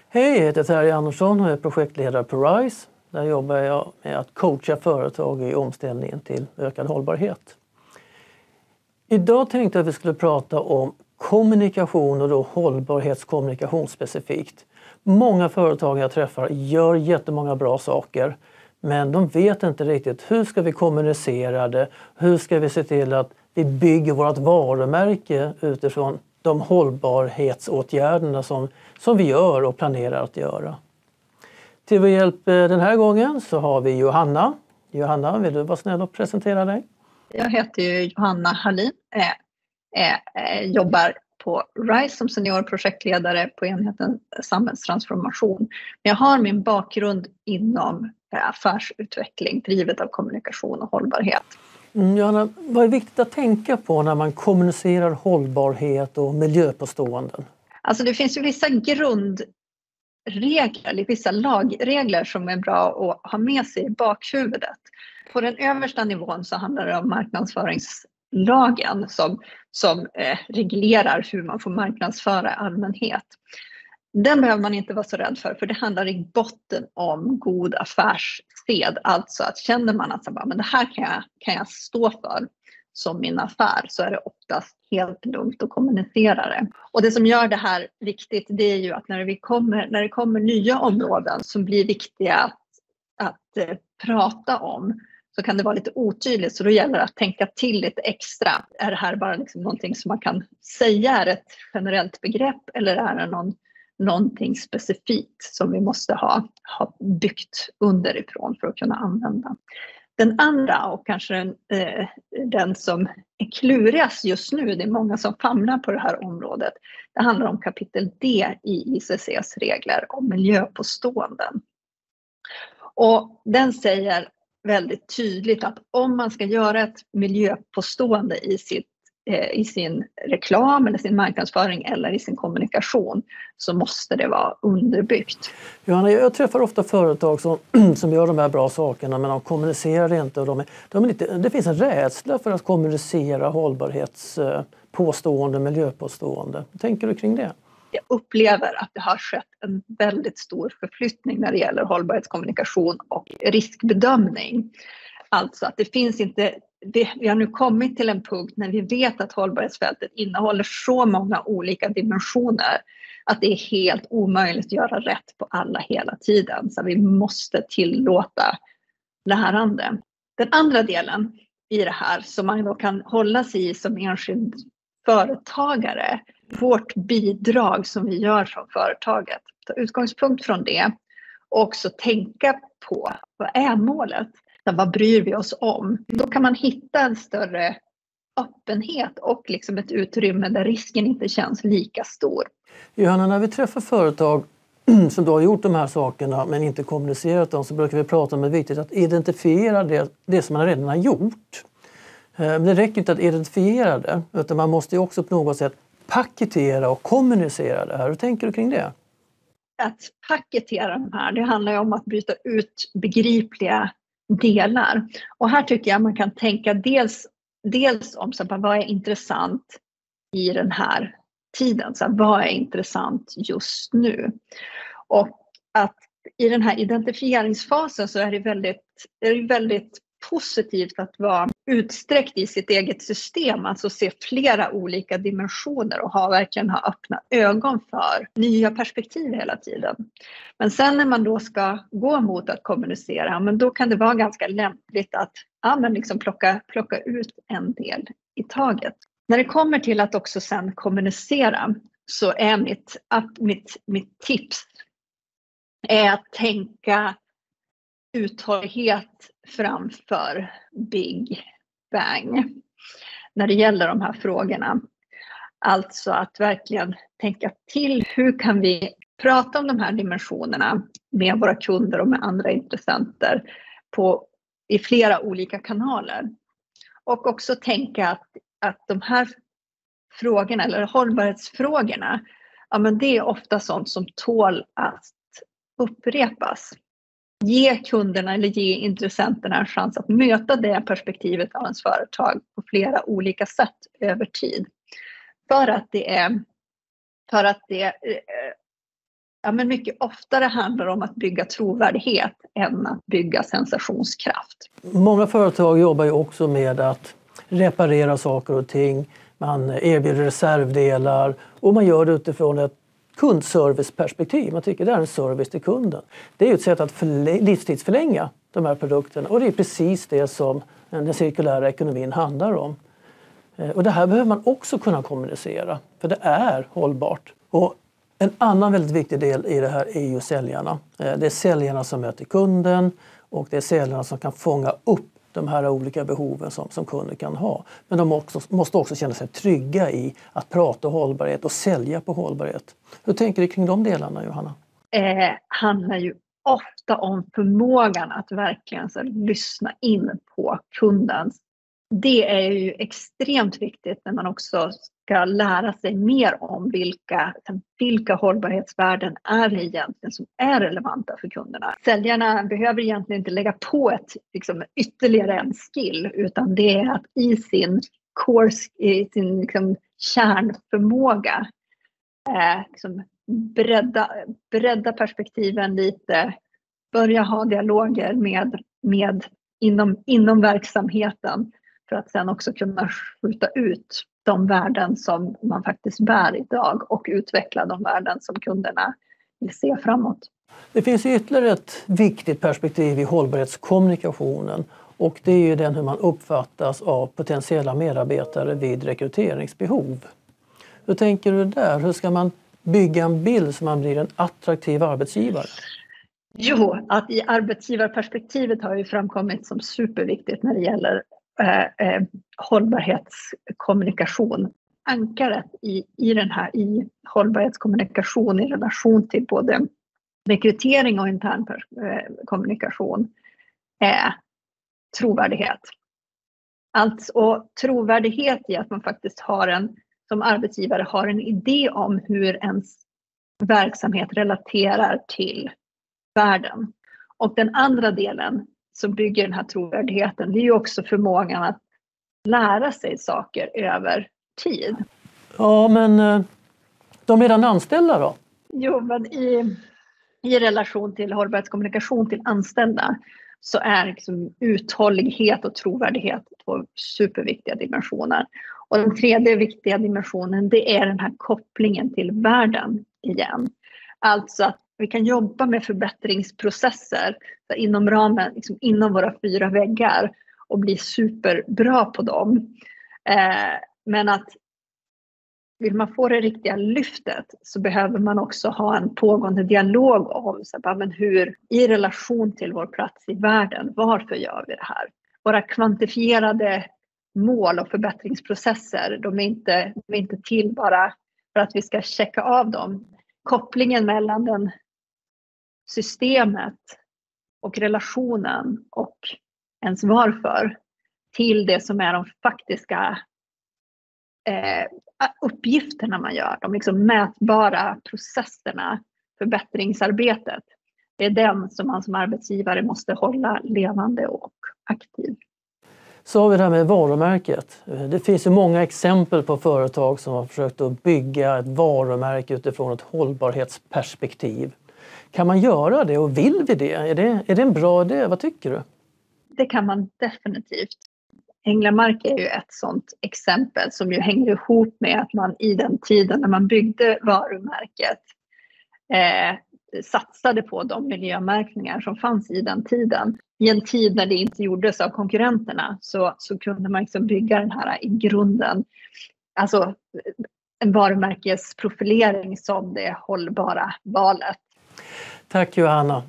Hej, jag heter Terje Andersson och är projektledare på RISE. Där jobbar jag med att coacha företag i omställningen till ökad hållbarhet. Idag tänkte jag att vi skulle prata om kommunikation och då hållbarhetskommunikation specifikt. Många företag jag träffar gör jättemånga bra saker, men de vet inte riktigt hur ska vi kommunicera det, hur ska vi se till att vi bygger vårt varumärke utifrån de hållbarhetsåtgärderna som vi gör och planerar att göra. Till vår hjälp den här gången så har vi Johanna. Johanna, vill du vara snäll och presentera dig? Jag heter ju Johanna Hallin, jobbar på RISE som seniorprojektledare på enheten samhällstransformation. Jag har min bakgrund inom affärsutveckling, drivet av kommunikation och hållbarhet. Johanna, vad är viktigt att tänka på när man kommunicerar hållbarhet och miljöpåståenden? Alltså det finns ju vissa grundregler, vissa lagregler som är bra att ha med sig i bakhuvudet. På den översta nivån så handlar det om marknadsföringslagen som reglerar hur man får marknadsföra allmänhet. Den behöver man inte vara så rädd för det handlar i botten om god affärssed. Alltså att känner man att men det här kan jag stå för som min affär, så är det oftast helt lugnt att kommunicera det. Och det som gör det här viktigt, det är ju att när det kommer nya områden som blir viktiga att prata om, så kan det vara lite otydligt, så då gäller det att tänka till lite extra. Är det här bara liksom någonting som man kan säga är ett generellt begrepp, eller är det någonting specifikt som vi måste ha byggt underifrån för att kunna använda? Den andra, och kanske den som är klurigast just nu, det är många som famlar på det här området, det handlar om kapitel D i ICCs regler om miljöpåståenden. Och den säger väldigt tydligt att om man ska göra ett miljöpåstående i sin reklam eller sin marknadsföring eller i sin kommunikation, så måste det vara underbyggt. Johanna, jag träffar ofta företag som gör de här bra sakerna, men de kommunicerar inte. Och det finns en rädsla för att kommunicera hållbarhetspåstående, miljöpåstående. Vad tänker du kring det? Jag upplever att det har skett en väldigt stor förflyttning när det gäller hållbarhetskommunikation och riskbedömning. Alltså att det finns inte, vi har nu kommit till en punkt när vi vet att hållbarhetsfältet innehåller så många olika dimensioner att det är helt omöjligt att göra rätt på alla hela tiden. Så vi måste tillåta lärande. Den andra delen i det här som man då kan hålla sig i som enskild företagare, vårt bidrag som vi gör från företaget. Ta utgångspunkt från det och också tänka på vad är målet? Vad bryr vi oss om? Då kan man hitta en större öppenhet och liksom ett utrymme där risken inte känns lika stor. Johanna, när vi träffar företag som då har gjort de här sakerna men inte kommunicerat dem, så brukar vi prata om det viktigt att identifiera det som man redan har gjort. Men det räcker inte att identifiera det, utan man måste ju också på något sätt paketera och kommunicera det här. Hur tänker du kring det? Att paketera de här, det handlar ju om att bryta ut begripliga delar. Och här tycker jag man kan tänka dels om vad är intressant i den här tiden. Vad är intressant just nu? Och att i den här identifieringsfasen så är det väldigt positivt att vara utsträckt i sitt eget system, alltså se flera olika dimensioner och verkligen ha öppna ögon för nya perspektiv hela tiden. Men sen när man då ska gå mot att kommunicera, men då kan det vara ganska lämpligt att liksom plocka ut en del i taget. När det kommer till att också sen kommunicera, så är mitt tips är att tänka uthållighet framför Big Bang när det gäller de här frågorna. Alltså att verkligen tänka till, hur kan vi prata om de här dimensionerna med våra kunder och med andra intressenter i flera olika kanaler. Och också tänka att de här frågorna, eller hållbarhetsfrågorna, men det är ofta sånt som tål att upprepas. Ge kunderna eller ge intressenterna en chans att möta det perspektivet av ens företag på flera olika sätt över tid. För att det Ja, men mycket oftare handlar det om att bygga trovärdighet än att bygga sensationskraft. Många företag jobbar ju också med att reparera saker och ting. Man erbjuder reservdelar och man gör det utifrån ett kundserviceperspektiv. Man tycker det är en service till kunden. Det är ju ett sätt att livstidsförlänga de här produkterna och det är precis det som den cirkulära ekonomin handlar om. Och det här behöver man också kunna kommunicera för det är hållbart. Och en annan väldigt viktig del i det här är ju säljarna. Det är säljarna som möter kunden och det är säljarna som kan fånga upp de här olika behoven som kunden kan ha. Men de måste också känna sig trygga i att prata hållbarhet och sälja på hållbarhet. Hur tänker du kring de delarna, Johanna? Handlar ju ofta om förmågan att verkligen lyssna in på kunden. Det är ju extremt viktigt när man också ska lära sig mer om vilka hållbarhetsvärden är det egentligen som är relevanta för kunderna. Säljarna behöver egentligen inte lägga på ytterligare en skill utan det är att i sin kärnförmåga bredda perspektiven lite, börja ha dialoger med inom verksamheten för att sen också kunna skjuta ut de värden som man faktiskt bär idag och utveckla de värden som kunderna vill se framåt. Det finns ytterligare ett viktigt perspektiv i hållbarhetskommunikationen och det är ju den hur man uppfattas av potentiella medarbetare vid rekryteringsbehov. Hur tänker du där? Hur ska man bygga en bild så man blir en attraktiv arbetsgivare? Jo, att i arbetsgivarperspektivet har ju framkommit som superviktigt när det gäller hållbarhetskommunikation. Ankaret i hållbarhetskommunikation i relation till både rekrytering och intern kommunikation är trovärdighet. Alltså trovärdighet i att man faktiskt som arbetsgivare har en idé om hur ens verksamhet relaterar till världen. Och den andra delen som bygger den här trovärdigheten, det är ju också förmågan att lära sig saker över tid. Ja, men de redan anställda då? Jo, men i relation till hållbarhetskommunikation till anställda så är uthållighet och trovärdighet två superviktiga dimensioner. Och den tredje viktiga dimensionen, det är den här kopplingen till världen igen. Alltså att vi kan jobba med förbättringsprocesser inom ramen, inom våra 4 väggar och bli superbra på dem. Men att vill man få det riktiga lyftet så behöver man också ha en pågående dialog om hur i relation till vår plats i världen, varför gör vi det här? Våra kvantifierade mål och förbättringsprocesser, de är inte till bara för att vi ska checka av dem. Kopplingen mellan den systemet och relationen och ens varför till det som är de faktiska uppgifterna man gör, de mätbara processerna, förbättringsarbetet. Det är den som man som arbetsgivare måste hålla levande och aktiv. Så har vi det här med varumärket. Det finns ju många exempel på företag som har försökt att bygga ett varumärke utifrån ett hållbarhetsperspektiv. Kan man göra det och vill vi det? Är det en bra idé? Vad tycker du? Det kan man definitivt. Änglamark är ju ett sådant exempel som ju hänger ihop med att man i den tiden när man byggde varumärket satsade på de miljömärkningar som fanns i den tiden. I en tid när det inte gjordes av konkurrenterna så kunde man bygga den här i grunden, alltså en varumärkesprofilering som det hållbara valet. Tack Johanna.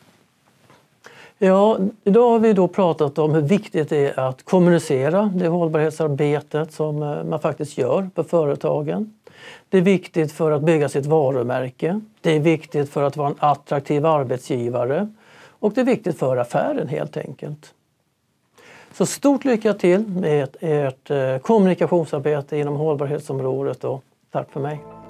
Ja, idag har vi då pratat om hur viktigt det är att kommunicera det hållbarhetsarbetet som man faktiskt gör på företagen. Det är viktigt för att bygga sitt varumärke. Det är viktigt för att vara en attraktiv arbetsgivare. Och det är viktigt för affären helt enkelt. Så stort lycka till med ert kommunikationsarbete inom hållbarhetsområdet och tack för mig.